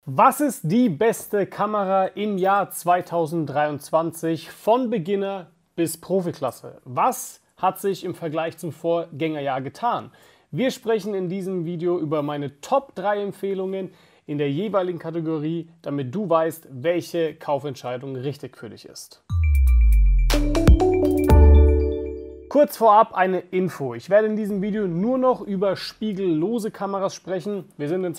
Was ist die beste Kamera im Jahr 2023 von Beginner bis Profiklasse? Was hat sich im Vergleich zum Vorgängerjahr getan? Wir sprechen in diesem Video über meine Top 3 Empfehlungen in der jeweiligen Kategorie, damit du weißt, welche Kaufentscheidung richtig für dich ist. Kurz vorab eine Info. Ich werde in diesem Video nur noch über spiegellose Kameras sprechen. Wir sind in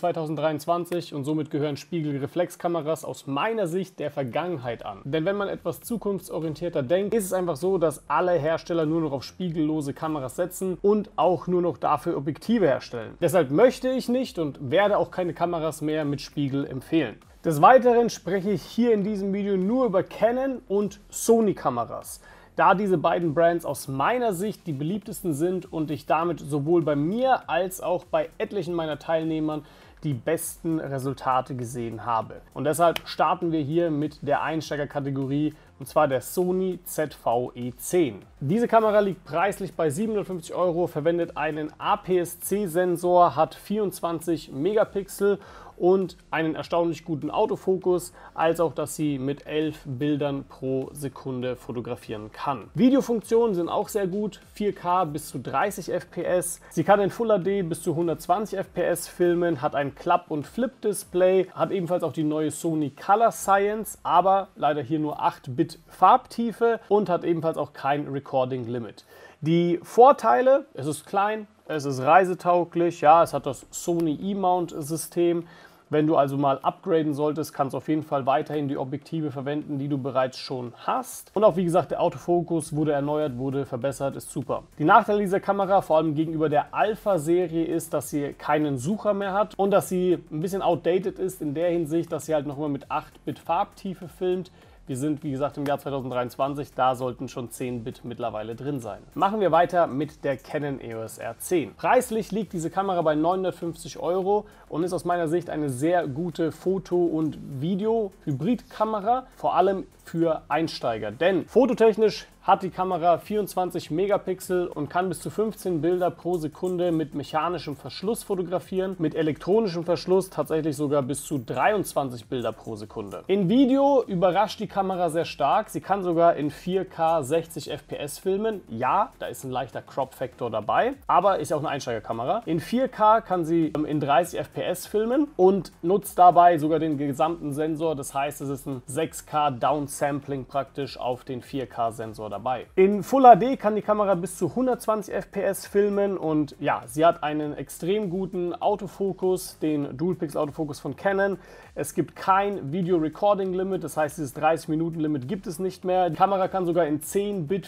2023 und somit gehören Spiegelreflexkameras aus meiner Sicht der Vergangenheit an. Denn wenn man etwas zukunftsorientierter denkt, ist es einfach so, dass alle Hersteller nur noch auf spiegellose Kameras setzen und auch nur noch dafür Objektive herstellen. Deshalb möchte ich nicht und werde auch keine Kameras mehr mit Spiegel empfehlen. Des Weiteren spreche ich hier in diesem Video nur über Canon und Sony Kameras, da diese beiden Brands aus meiner Sicht die beliebtesten sind und ich damit sowohl bei mir als auch bei etlichen meiner Teilnehmern die besten Resultate gesehen habe. Und deshalb starten wir hier mit der Einsteigerkategorie, und zwar der Sony ZV-E10. Diese Kamera liegt preislich bei 750 €, verwendet einen APS-C-Sensor, hat 24 Megapixel und einen erstaunlich guten Autofokus, als auch, dass sie mit 11 Bildern pro Sekunde fotografieren kann. Videofunktionen sind auch sehr gut, 4K bis zu 30 FPS. Sie kann in Full HD bis zu 120 FPS filmen, hat ein Klapp- und Flip-Display, hat ebenfalls auch die neue Sony Color Science, aber leider hier nur 8-Bit Farbtiefe und hat ebenfalls auch kein Recording Limit. Die Vorteile: Es ist klein, es ist reisetauglich, ja, es hat das Sony E-Mount-System. Wenn du also mal upgraden solltest, kannst du auf jeden Fall weiterhin die Objektive verwenden, die du bereits schon hast. Und auch wie gesagt, der Autofokus wurde erneuert, wurde verbessert, ist super. Die Nachteile dieser Kamera, vor allem gegenüber der Alpha-Serie, ist, dass sie keinen Sucher mehr hat und dass sie ein bisschen outdated ist in der Hinsicht, dass sie halt nochmal mit 8-Bit Farbtiefe filmt. Wir sind, wie gesagt, im Jahr 2023, da sollten schon 10-Bit mittlerweile drin sein. Machen wir weiter mit der Canon EOS R10. Preislich liegt diese Kamera bei 950 € und ist aus meiner Sicht eine sehr gute Foto- und Video-Hybrid-Kamera, vor allem für Einsteiger. Denn fototechnisch hat die Kamera 24 Megapixel und kann bis zu 15 Bilder pro Sekunde mit mechanischem Verschluss fotografieren, mit elektronischem Verschluss tatsächlich sogar bis zu 23 Bilder pro Sekunde. In Video überrascht die Kamera sehr stark. Sie kann sogar in 4K 60 FPS filmen. Ja, da ist ein leichter Crop-Faktor dabei, aber ist ja auch eine Einsteigerkamera. In 4K kann sie in 30 FPS filmen und nutzt dabei sogar den gesamten Sensor. Das heißt, es ist ein 6K Downsampling praktisch auf den 4K-Sensor dabei. In Full HD kann die Kamera bis zu 120 FPS filmen und ja, sie hat einen extrem guten Autofokus, den Dual-Pixel-Autofokus von Canon. Es gibt kein Video-Recording-Limit, das heißt, dieses 30-Minuten-Limit gibt es nicht mehr. Die Kamera kann sogar in 10-Bit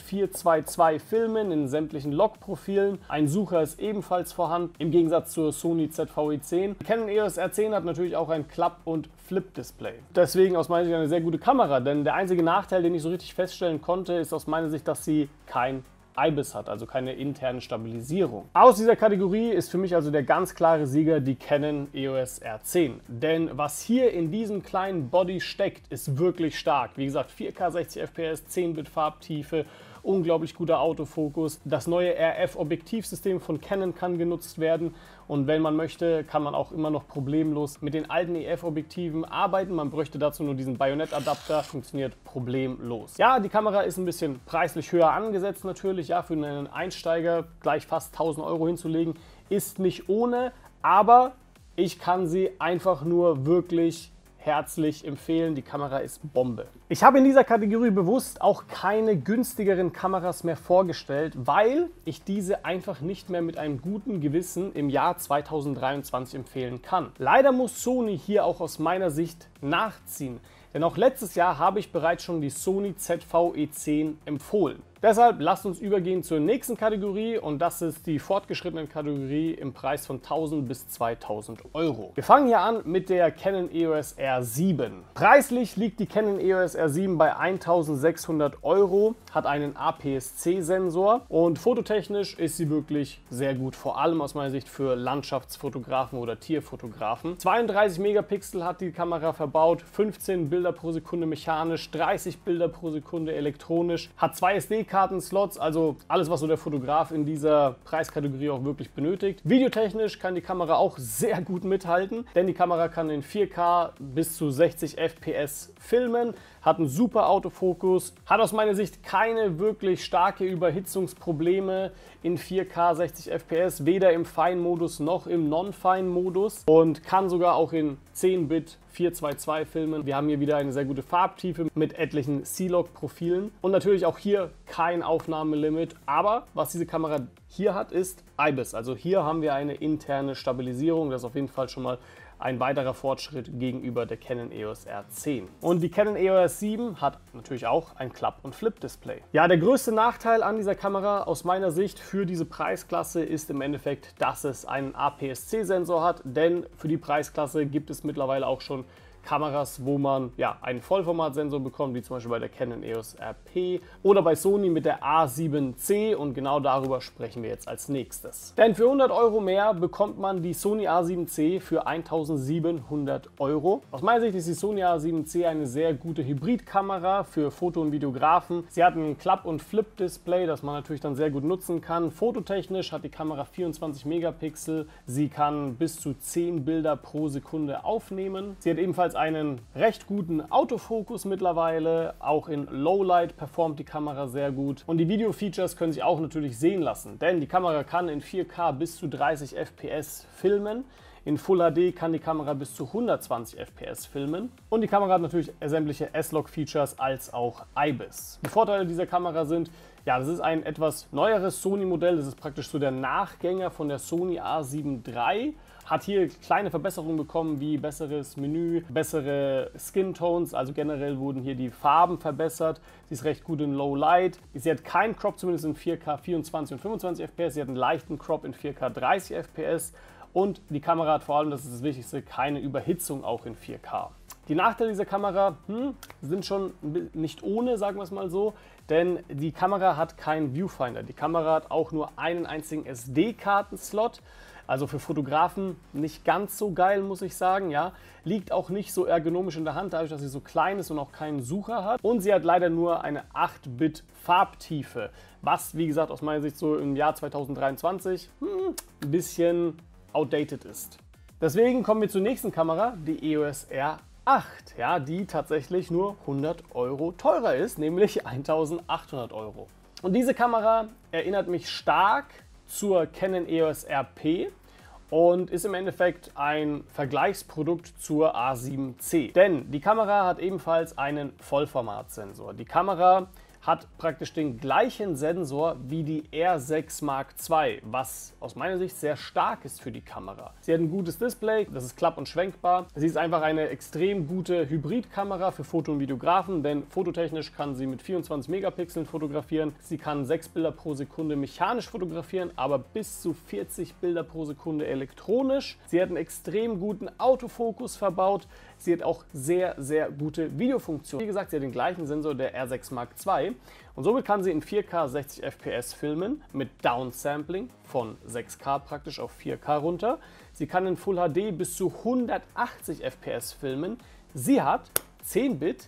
422 filmen, in sämtlichen Log-Profilen. Ein Sucher ist ebenfalls vorhanden, im Gegensatz zur Sony ZV-E10. Die Canon EOS R10 hat natürlich auch ein Klapp- und Flip-Display. Deswegen aus meiner Sicht eine sehr gute Kamera, denn der einzige Nachteil, den ich so richtig feststellen konnte, ist aus meiner Sicht, dass sie kein IBIS hat, also keine interne Stabilisierung. Aus dieser Kategorie ist für mich also der ganz klare Sieger die Canon EOS R10. Denn was hier in diesem kleinen Body steckt, ist wirklich stark. Wie gesagt, 4K 60 FPS, 10-Bit Farbtiefe, unglaublich guter Autofokus. Das neue RF-Objektivsystem von Canon kann genutzt werden und wenn man möchte, kann man auch immer noch problemlos mit den alten EF-Objektiven arbeiten. Man bräuchte dazu nur diesen Bajonett-Adapter, funktioniert problemlos. Ja, die Kamera ist ein bisschen preislich höher angesetzt natürlich. Ja, für einen Einsteiger gleich fast 1000 € hinzulegen, ist nicht ohne, aber ich kann sie einfach nur wirklich herzlich empfehlen. Die Kamera ist Bombe. Ich habe in dieser Kategorie bewusst auch keine günstigeren Kameras mehr vorgestellt, weil ich diese einfach nicht mehr mit einem guten Gewissen im Jahr 2023 empfehlen kann. Leider muss Sony hier auch aus meiner Sicht nachziehen, denn auch letztes Jahr habe ich bereits schon die Sony ZV-E10 empfohlen. Deshalb lasst uns übergehen zur nächsten Kategorie und das ist die fortgeschrittene Kategorie im Preis von 1000 bis 2000 €. Wir fangen hier an mit der Canon EOS R7. Preislich liegt die Canon EOS R7 bei 1600 €, hat einen APS-C-Sensor und fototechnisch ist sie wirklich sehr gut, vor allem aus meiner Sicht für Landschaftsfotografen oder Tierfotografen. 32 Megapixel hat die Kamera verbaut, 15 Bilder pro Sekunde mechanisch, 30 Bilder pro Sekunde elektronisch, hat 2 SD-Karten SD-Karten-Slots, also alles, was so der Fotograf in dieser Preiskategorie auch wirklich benötigt. Videotechnisch kann die Kamera auch sehr gut mithalten, denn die Kamera kann in 4K bis zu 60 FPS filmen, hat einen super Autofokus, hat aus meiner Sicht keine wirklich starke Überhitzungsprobleme in 4K 60 FPS, weder im Fine-Modus noch im Non-Fine-Modus und kann sogar auch in 10-Bit 422 filmen. Wir haben hier wieder eine sehr gute Farbtiefe mit etlichen C-Log-Profilen und natürlich auch hier kein Aufnahmelimit, aber was diese Kamera hier hat, ist IBIS. Also hier haben wir eine interne Stabilisierung, das ist auf jeden Fall schon mal ein weiterer Fortschritt gegenüber der Canon EOS R10. Und die Canon EOS 7 hat natürlich auch ein Klapp- und Flip-Display. Ja, der größte Nachteil an dieser Kamera aus meiner Sicht für diese Preisklasse ist im Endeffekt, dass es einen APS-C-Sensor hat, denn für die Preisklasse gibt es mittlerweile auch schon Kameras, wo man ja einen Vollformatsensor bekommt, wie zum Beispiel bei der Canon EOS RP oder bei Sony mit der A7C und genau darüber sprechen wir jetzt als nächstes. Denn für 100 Euro mehr bekommt man die Sony A7C für 1700 Euro. Aus meiner Sicht ist die Sony A7C eine sehr gute Hybridkamera für Foto- und Videografen. Sie hat ein Klapp- und Flip-Display, das man natürlich dann sehr gut nutzen kann. Fototechnisch hat die Kamera 24 Megapixel. Sie kann bis zu 10 Bilder pro Sekunde aufnehmen. Sie hat ebenfalls einen recht guten Autofokus mittlerweile. Auch in Lowlight performt die Kamera sehr gut. Und die Video-Features können sich auch natürlich sehen lassen, denn die Kamera kann in 4K bis zu 30 FPS filmen. In Full HD kann die Kamera bis zu 120 FPS filmen. Und die Kamera hat natürlich sämtliche S-Log-Features als auch IBIS. Die Vorteile dieser Kamera sind, ja, das ist ein etwas neueres Sony-Modell. Das ist praktisch so der Nachgänger von der Sony A7 III. Hat hier kleine Verbesserungen bekommen, wie besseres Menü, bessere Skin-Tones, also generell wurden hier die Farben verbessert. Sie ist recht gut in Low Light. Sie hat keinen Crop, zumindest in 4K 24 und 25 FPS. Sie hat einen leichten Crop in 4K 30 FPS. Und die Kamera hat vor allem, das ist das Wichtigste, keine Überhitzung auch in 4K. Die Nachteile dieser Kamera sind schon nicht ohne, sagen wir es mal so, denn die Kamera hat keinen Viewfinder. Die Kamera hat auch nur einen einzigen SD-Karten-Slot. Also für Fotografen nicht ganz so geil, muss ich sagen. Ja. Liegt auch nicht so ergonomisch in der Hand, dadurch, dass sie so klein ist und auch keinen Sucher hat. Und sie hat leider nur eine 8-Bit Farbtiefe, was, wie gesagt, aus meiner Sicht so im Jahr 2023 ein bisschen outdated ist. Deswegen kommen wir zur nächsten Kamera, die EOS R8, ja, die tatsächlich nur 100 Euro teurer ist, nämlich 1800 Euro. Und diese Kamera erinnert mich stark zur Canon EOS RP und ist im Endeffekt ein Vergleichsprodukt zur A7C. Denn die Kamera hat ebenfalls einen Vollformatsensor. Die Kamera hat praktisch den gleichen Sensor wie die R6 Mark II, was aus meiner Sicht sehr stark ist für die Kamera. Sie hat ein gutes Display, das ist klapp- und schwenkbar. Sie ist einfach eine extrem gute Hybridkamera für Foto- und Videografen, denn fototechnisch kann sie mit 24 Megapixeln fotografieren. Sie kann 6 Bilder pro Sekunde mechanisch fotografieren, aber bis zu 40 Bilder pro Sekunde elektronisch. Sie hat einen extrem guten Autofokus verbaut. Sie hat auch sehr, sehr gute Videofunktionen. Wie gesagt, sie hat den gleichen Sensor der R6 Mark II und somit kann sie in 4K 60 FPS filmen mit Downsampling von 6K praktisch auf 4K runter. Sie kann in Full HD bis zu 180 FPS filmen. Sie hat 10-Bit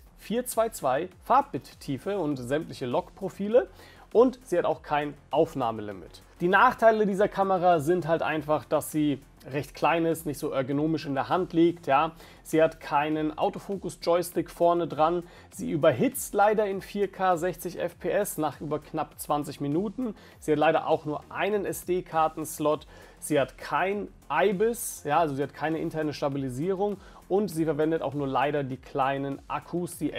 422 Farbbit-Tiefe und sämtliche Log-Profile. Und sie hat auch kein Aufnahmelimit. Die Nachteile dieser Kamera sind halt einfach, dass sie recht klein ist, nicht so ergonomisch in der Hand liegt. Ja. Sie hat keinen Autofokus-Joystick vorne dran. Sie überhitzt leider in 4K 60 FPS nach über knapp 20 Minuten. Sie hat leider auch nur einen SD-Karten-Slot. Sie hat kein IBIS, ja, also sie hat keine interne Stabilisierung. Und sie verwendet auch nur leider die kleinen Akkus, die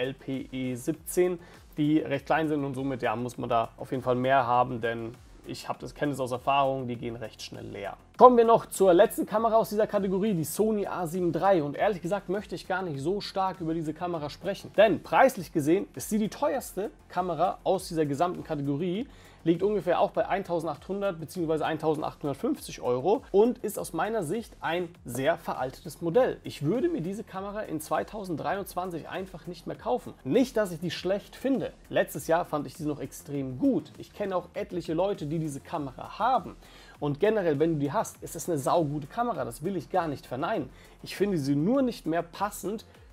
LPE17, die recht klein sind und somit ja, muss man da auf jeden Fall mehr haben, denn ich kenne es aus Erfahrung, die gehen recht schnell leer. Kommen wir noch zur letzten Kamera aus dieser Kategorie, die Sony A7 III. Und ehrlich gesagt möchte ich gar nicht so stark über diese Kamera sprechen. Denn preislich gesehen ist sie die teuerste Kamera aus dieser gesamten Kategorie. Liegt ungefähr auch bei 1800 bzw. 1850 Euro und ist aus meiner Sicht ein sehr veraltetes Modell. Ich würde mir diese Kamera in 2023 einfach nicht mehr kaufen. Nicht, dass ich die schlecht finde. Letztes Jahr fand ich sie noch extrem gut. Ich kenne auch etliche Leute, die diese Kamera haben. Und generell, wenn du die hast, ist es eine saugute Kamera. Das will ich gar nicht verneinen. Ich finde sie nur nicht mehr passend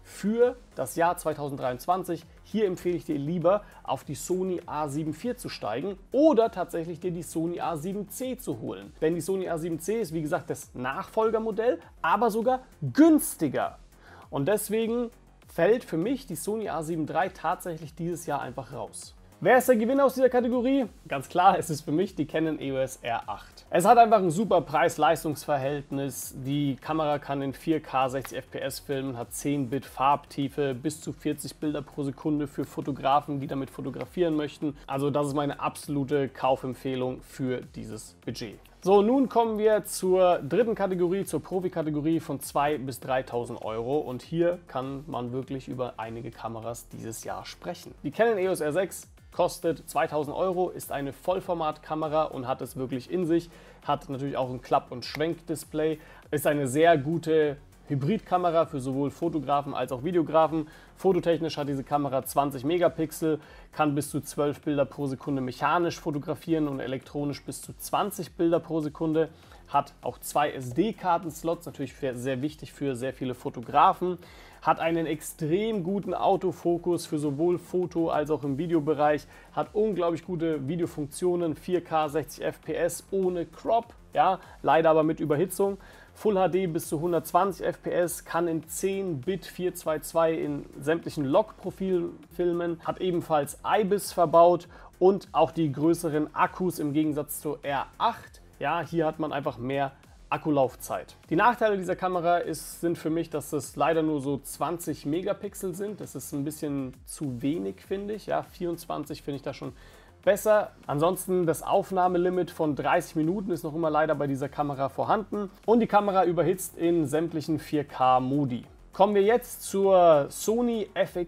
für das Jahr 2023. Hier empfehle ich dir lieber, auf die Sony A7 IV zu steigen oder tatsächlich dir die Sony A7C zu holen. Denn die Sony A7C ist, wie gesagt, das Nachfolgermodell, aber sogar günstiger. Und deswegen fällt für mich die Sony A7 III tatsächlich dieses Jahr einfach raus. Wer ist der Gewinner aus dieser Kategorie? Ganz klar, es ist für mich die Canon EOS R8. Es hat einfach ein super Preis-Leistungs-Verhältnis. Die Kamera kann in 4K 60 FPS filmen, hat 10-Bit Farbtiefe, bis zu 40 Bilder pro Sekunde für Fotografen, die damit fotografieren möchten. Also das ist meine absolute Kaufempfehlung für dieses Budget. So, nun kommen wir zur dritten Kategorie, zur Profi-Kategorie von 2.000 bis 3.000 Euro. Und hier kann man wirklich über einige Kameras dieses Jahr sprechen. Die Canon EOS R6 kostet 2.000 Euro, ist eine Vollformatkamera und hat es wirklich in sich. Hat natürlich auch ein Klapp- und Schwenkdisplay. Ist eine sehr gute Hybridkamera für sowohl Fotografen als auch Videografen. Fototechnisch hat diese Kamera 20 Megapixel, kann bis zu 12 Bilder pro Sekunde mechanisch fotografieren und elektronisch bis zu 20 Bilder pro Sekunde. Hat auch 2 SD-Karten-Slots, natürlich sehr wichtig für sehr viele Fotografen. Hat einen extrem guten Autofokus für sowohl Foto- als auch im Videobereich. Hat unglaublich gute Videofunktionen, 4K 60 FPS ohne Crop, ja, leider aber mit Überhitzung. Full HD bis zu 120 FPS, kann in 10-Bit 422 in sämtlichen Log-Profilen filmen, hat ebenfalls IBIS verbaut und auch die größeren Akkus im Gegensatz zur R8. Ja, hier hat man einfach mehr Akkulaufzeit. Die Nachteile dieser Kamera sind für mich, dass es leider nur so 20 Megapixel sind. Das ist ein bisschen zu wenig, finde ich. Ja, 24 finde ich da schon besser. Ansonsten das Aufnahmelimit von 30 Minuten ist noch immer leider bei dieser Kamera vorhanden. Und die Kamera überhitzt in sämtlichen 4K-Modi. Kommen wir jetzt zur Sony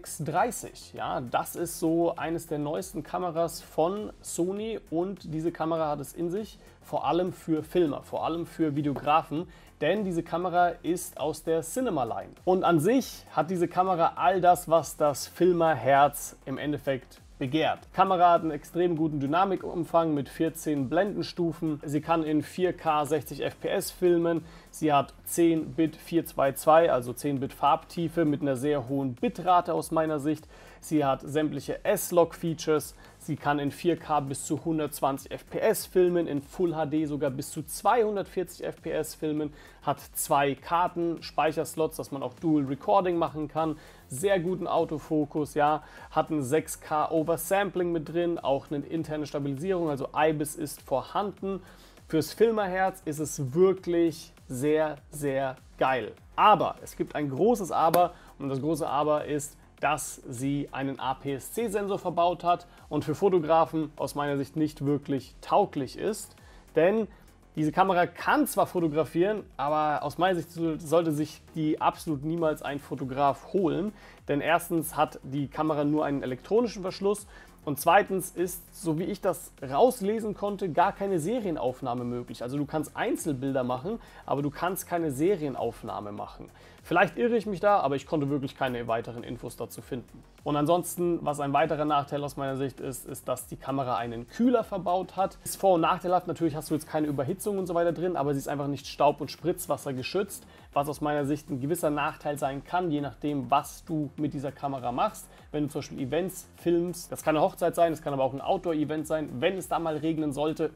FX30. Ja, das ist so eines der neuesten Kameras von Sony und diese Kamera hat es in sich, vor allem für Filmer, vor allem für Videografen, denn diese Kamera ist aus der Cinema Line. Und an sich hat diese Kamera all das, was das Filmerherz im Endeffekt begehrt. Die Kamera hat einen extrem guten Dynamikumfang mit 14 Blendenstufen. Sie kann in 4K 60 FPS filmen. Sie hat 10-Bit 422, also 10-Bit Farbtiefe mit einer sehr hohen Bitrate aus meiner Sicht. Sie hat sämtliche S-Log-Features. Sie kann in 4K bis zu 120 FPS filmen, in Full HD sogar bis zu 240 FPS filmen, hat 2 Karten, Speicherslots, dass man auch Dual Recording machen kann, sehr guten Autofokus, ja, hat ein 6K Oversampling mit drin, auch eine interne Stabilisierung, also IBIS ist vorhanden. Fürs Filmerherz ist es wirklich sehr, sehr geil. Aber es gibt ein großes Aber und das große Aber ist, dass sie einen APS-C-Sensor verbaut hat und für Fotografen aus meiner Sicht nicht wirklich tauglich ist. Denn diese Kamera kann zwar fotografieren, aber aus meiner Sicht sollte sich die absolut niemals ein Fotograf holen. Denn erstens hat die Kamera nur einen elektronischen Verschluss und zweitens ist, so wie ich das rauslesen konnte, gar keine Serienaufnahme möglich. Also du kannst Einzelbilder machen, aber du kannst keine Serienaufnahme machen. Vielleicht irre ich mich da, aber ich konnte wirklich keine weiteren Infos dazu finden. Und ansonsten, was ein weiterer Nachteil aus meiner Sicht ist, ist, dass die Kamera einen Kühler verbaut hat. Ist vor- und nachteilhaft, natürlich hast du jetzt keine Überhitzung und so weiter drin, aber sie ist einfach nicht Staub- und Spritzwasser geschützt, was aus meiner Sicht ein gewisser Nachteil sein kann, je nachdem, was du mit dieser Kamera machst. Wenn du zum Beispiel Events filmst, das kann eine Hochzeit sein, das kann aber auch ein Outdoor-Event sein, wenn es da mal regnen sollte,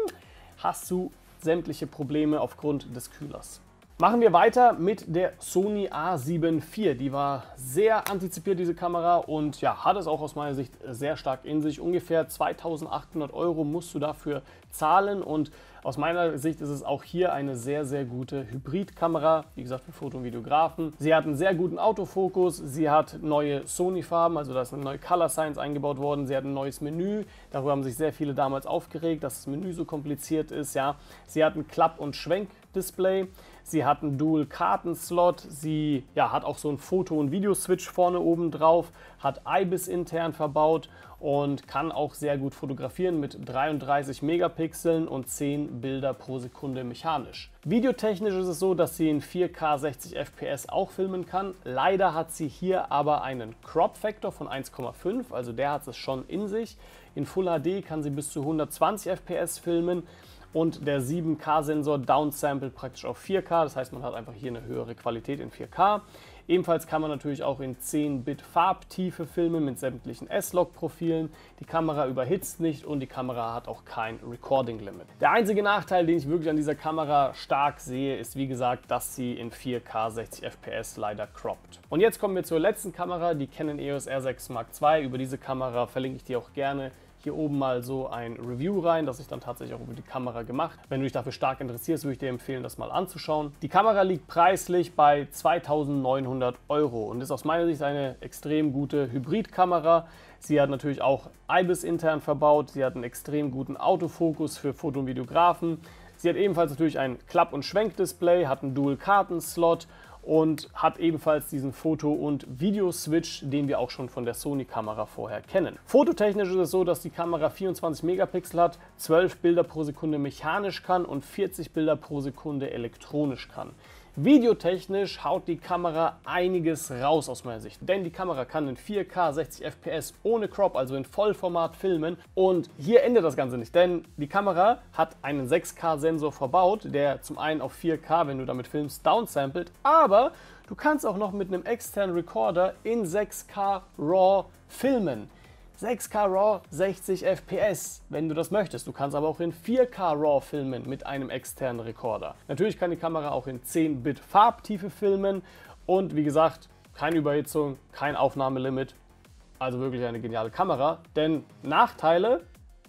hast du sämtliche Probleme aufgrund des Kühlers. Machen wir weiter mit der Sony A7 IV. Die war sehr antizipiert, diese Kamera, und ja, hat es auch aus meiner Sicht sehr stark in sich. Ungefähr 2.800 Euro musst du dafür zahlen und aus meiner Sicht ist es auch hier eine sehr, sehr gute Hybridkamera, wie gesagt für Foto- und Videografen. Sie hat einen sehr guten Autofokus, sie hat neue Sony-Farben, also da ist eine neue Color Science eingebaut worden, sie hat ein neues Menü, darüber haben sich sehr viele damals aufgeregt, dass das Menü so kompliziert ist. Ja. Sie hat ein Klapp- und Schwenkdisplay, sie hat einen Dual-Karten-Slot, sie hat auch so einen Foto- und Videoswitch vorne oben drauf, hat IBIS intern verbaut und kann auch sehr gut fotografieren mit 33 Megapixeln und 10 Bilder pro Sekunde mechanisch. Videotechnisch ist es so, dass sie in 4K 60 FPS auch filmen kann. Leider hat sie hier aber einen Crop-Faktor von 1,5, also der hat es schon in sich. In Full HD kann sie bis zu 120 FPS filmen. Und der 7K-Sensor downsamplet praktisch auf 4K, das heißt, man hat einfach hier eine höhere Qualität in 4K. Ebenfalls kann man natürlich auch in 10-Bit Farbtiefe filmen mit sämtlichen S-Log-Profilen. Die Kamera überhitzt nicht und die Kamera hat auch kein Recording Limit. Der einzige Nachteil, den ich wirklich an dieser Kamera stark sehe, ist wie gesagt, dass sie in 4K 60 FPS leider croppt. Und jetzt kommen wir zur letzten Kamera, die Canon EOS R6 Mark II. Über diese Kamera verlinke ich dir auch gerne hier oben mal so ein Review rein, das ich dann tatsächlich auch über die Kamera gemacht. Wenn du dich dafür stark interessierst, würde ich dir empfehlen, das mal anzuschauen. Die Kamera liegt preislich bei 2.900 € und ist aus meiner Sicht eine extrem gute Hybridkamera. Sie hat natürlich auch IBIS intern verbaut, sie hat einen extrem guten Autofokus für Foto- und Videografen. Sie hat ebenfalls natürlich ein Klapp- und Schwenkdisplay, hat einen Dual-Karten-Slot und hat ebenfalls diesen Foto- und Video-Switch, den wir auch schon von der Sony-Kamera vorher kennen. Fototechnisch ist es so, dass die Kamera 24 Megapixel hat, 12 Bilder pro Sekunde mechanisch kann und 40 Bilder pro Sekunde elektronisch kann. Videotechnisch haut die Kamera einiges raus aus meiner Sicht, denn die Kamera kann in 4K 60 FPS ohne Crop, also in Vollformat filmen und hier endet das Ganze nicht, denn die Kamera hat einen 6K-Sensor verbaut, der zum einen auf 4K, wenn du damit filmst, downsamplet, aber du kannst auch noch mit einem externen Recorder in 6K RAW filmen. 6K RAW, 60 FPS, wenn du das möchtest. Du kannst aber auch in 4K RAW filmen mit einem externen Recorder. Natürlich kann die Kamera auch in 10-Bit Farbtiefe filmen und wie gesagt, keine Überhitzung, kein Aufnahmelimit. Also wirklich eine geniale Kamera, denn Nachteile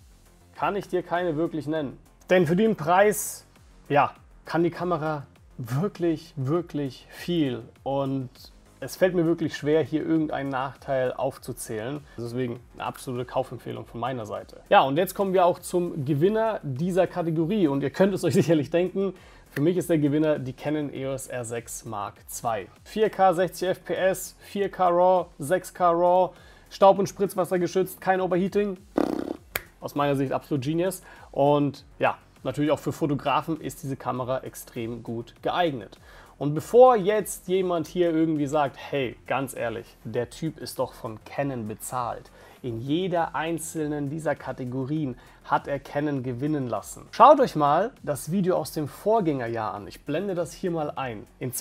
kann ich dir keine wirklich nennen. Denn für den Preis, ja, kann die Kamera wirklich viel und es fällt mir wirklich schwer, hier irgendeinen Nachteil aufzuzählen. Deswegen eine absolute Kaufempfehlung von meiner Seite. Ja, und jetzt kommen wir auch zum Gewinner dieser Kategorie. Und ihr könnt es euch sicherlich denken, für mich ist der Gewinner die Canon EOS R6 Mark II. 4K 60 FPS, 4K RAW, 6K RAW, Staub- und Spritzwasser geschützt, kein Overheating. Aus meiner Sicht absolut genius. Und ja, natürlich auch für Fotografen ist diese Kamera extrem gut geeignet. Und bevor jetzt jemand hier irgendwie sagt, hey, ganz ehrlich, der Typ ist doch von Canon bezahlt. In jeder einzelnen dieser Kategorien hat er Canon gewinnen lassen. Schaut euch mal das Video aus dem Vorgängerjahr an. Ich blende das hier mal ein. In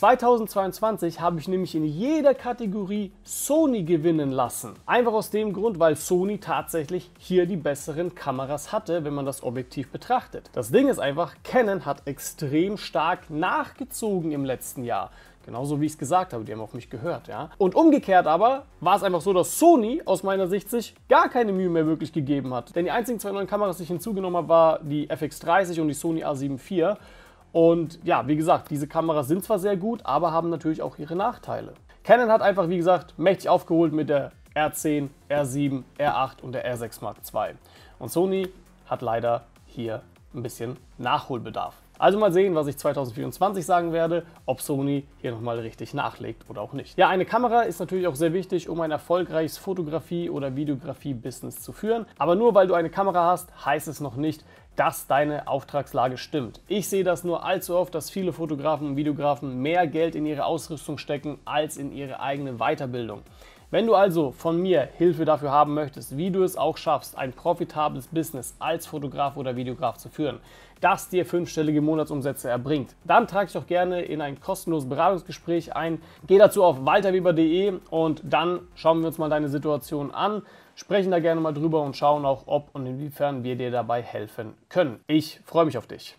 2022 habe ich nämlich in jeder Kategorie Sony gewinnen lassen. Einfach aus dem Grund, weil Sony tatsächlich hier die besseren Kameras hatte, wenn man das objektiv betrachtet. Das Ding ist einfach, Canon hat extrem stark nachgezogen im letzten Jahr. Genauso wie ich es gesagt habe, die haben auf mich gehört, ja. Und umgekehrt aber war es einfach so, dass Sony aus meiner Sicht sich gar keine Mühe mehr wirklich gegeben hat. Denn die einzigen zwei neuen Kameras, die ich hinzugenommen habe, war die FX30 und die Sony A7 IV. Und ja, wie gesagt, diese Kameras sind zwar sehr gut, aber haben natürlich auch ihre Nachteile. Canon hat einfach, wie gesagt, mächtig aufgeholt mit der R10, R7, R8 und der R6 Mark II. Und Sony hat leider hier ein bisschen Nachholbedarf. Also mal sehen, was ich 2024 sagen werde, ob Sony hier nochmal richtig nachlegt oder auch nicht. Ja, eine Kamera ist natürlich auch sehr wichtig, um ein erfolgreiches Fotografie- oder Videografie-Business zu führen. Aber nur weil du eine Kamera hast, heißt es noch nicht, dass deine Auftragslage stimmt. Ich sehe das nur allzu oft, dass viele Fotografen und Videografen mehr Geld in ihre Ausrüstung stecken als in ihre eigene Weiterbildung. Wenn du also von mir Hilfe dafür haben möchtest, wie du es auch schaffst, ein profitables Business als Fotograf oder Videograf zu führen, das dir 5-stellige Monatsumsätze erbringt, dann trag dich doch gerne in ein kostenloses Beratungsgespräch ein. Geh dazu auf walterweber.de und dann schauen wir uns mal deine Situation an, sprechen da gerne mal drüber und schauen auch, ob und inwiefern wir dir dabei helfen können. Ich freue mich auf dich.